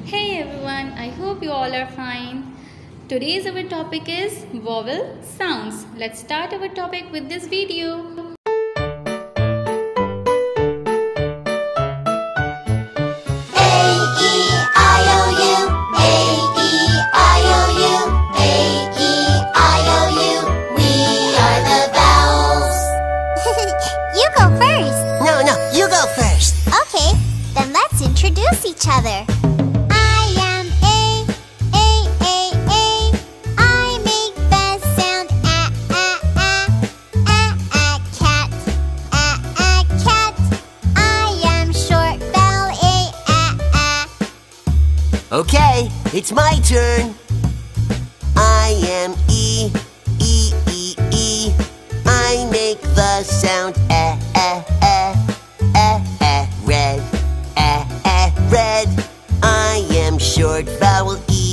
Hey everyone, I hope you all are fine. Today's our topic is vowel sounds. Let's start our topic with this video. Introduce each other. I am A, I make the sound cat, cat. I am short vowel A. Okay, it's my turn. I am E, I make the sound red. I am short vowel E.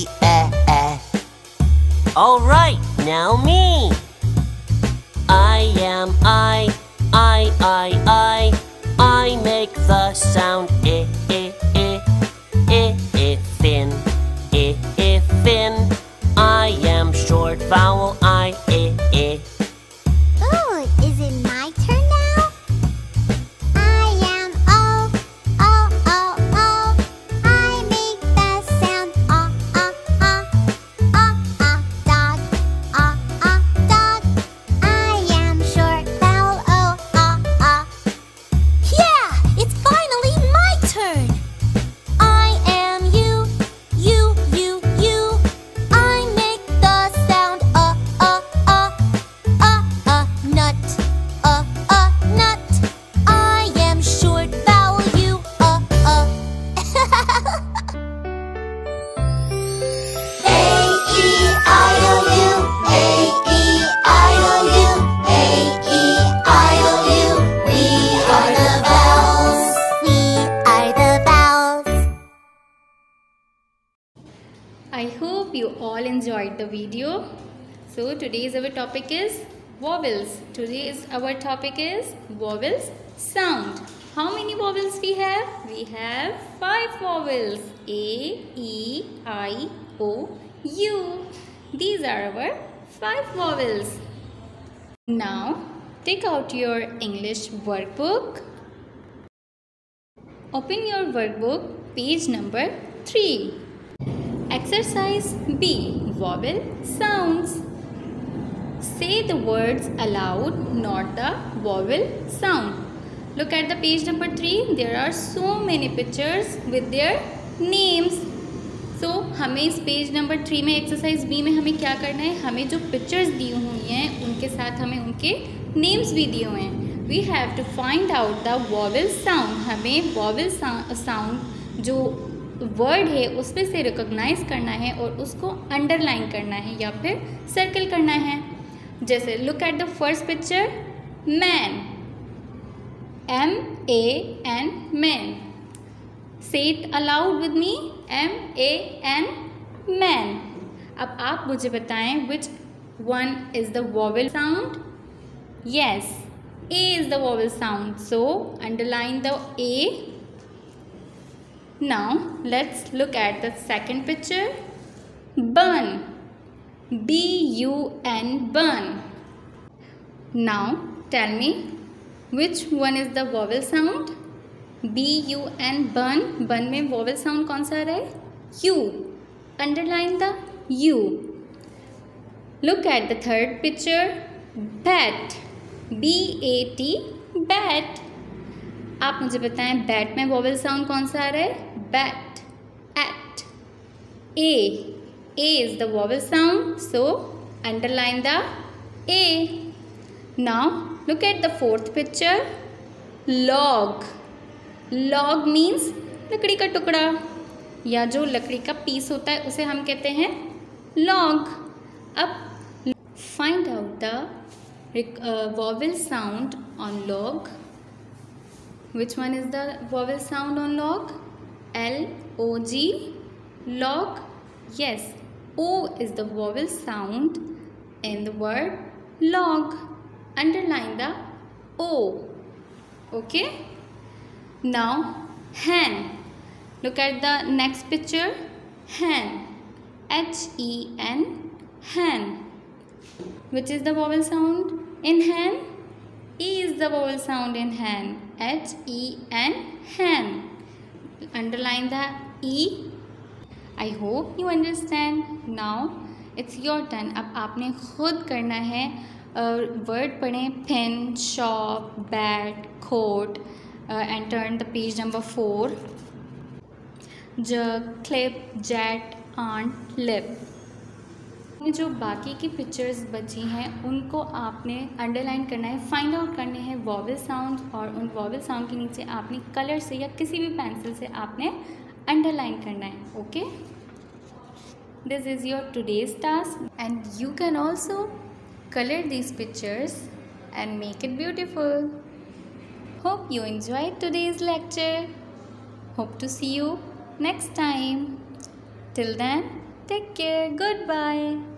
All right, now me. I am I make the sound thin. I am short vowel I. Ooh, is it my turn now? I am O. I make the sound dog. I am short vowel O. Yeah, it's finally my turn. I am U. I make the sound nut. I am short vowel U. We are the vowels. I hope you all enjoyed the video. So today's our topic is vowels. Today's our topic is vowels sound. How many vowels we have? We have 5 vowels. A, E, I, O, U. These are our 5 vowels. Now take out your English workbook. Open your workbook, page number 3. Exercise B. Vowel sounds. Say the words aloud, not the vowel sound. Look at the page number 3. There are so many pictures with their names. So हमें इस page number 3 में exercise B में हमें क्या करना है? हमें जो पिक्चर्स दी हुई हैं उनके साथ हमें उनके नेम्स भी दिए हुए हैं. We have to find out the vowel sound. हमें वॉवल साउंड जो वर्ड है उसमें से रिकॉग्नाइज करना है और उसको अंडरलाइन करना है या फिर सर्कल करना है. जैसे look at the first picture. Man, MAN, man. Say it aloud with me. MAN, man. अब आप मुझे बताएं which one is the vowel sound. Yes, A is the vowel sound, so underline the A. Now let's look at the second picture. Bun, BUN, bun. Now tell me which one is the vowel sound. BUN, bun. Bun में vowel sound कौन सा आ रहा है? U. Underline the U. Look at the third picture. Bat, BAT, bat. आप मुझे बताएं bat में वॉवल साउंड कौन सा आ रहा है? Bat, at. A is the vowel sound, so underline the A. Now look at the fourth picture. Log. Log means लकड़ी का टुकड़ा या जो लकड़ी का पीस होता है उसे हम कहते हैं log. अब find out the vowel sound on log. Which one is the vowel sound on log? LOG, log. Yes, O is the vowel sound in the word log. Underline the O. Okay. Now hen. Look at the next picture. Hen. Hen. Hen. Which is the vowel sound in hen? E is the vowel sound in hen. Hen. Hen. Underline the E. I hope you understand. Now it's your turn. अब आपने खुद करना है. Word पढ़ें. Pen, shop, bat, coat, and turn the page number 4. Jug, clip, jet, aunt, lip. जो बाकी की pictures बची हैं उनको आपने अंडरलाइन करना है. फाइंड आउट करने हैं वॉवल साउंड और उन वॉवल साउंड के नीचे आपने कलर से या किसी भी पेंसिल से आपने अंडरलाइन करना है. Okay, this is your today's task and you can also colour these pictures and make it beautiful. Hope you enjoy today's lecture. Hope to see you next time. Till then, take care. Goodbye.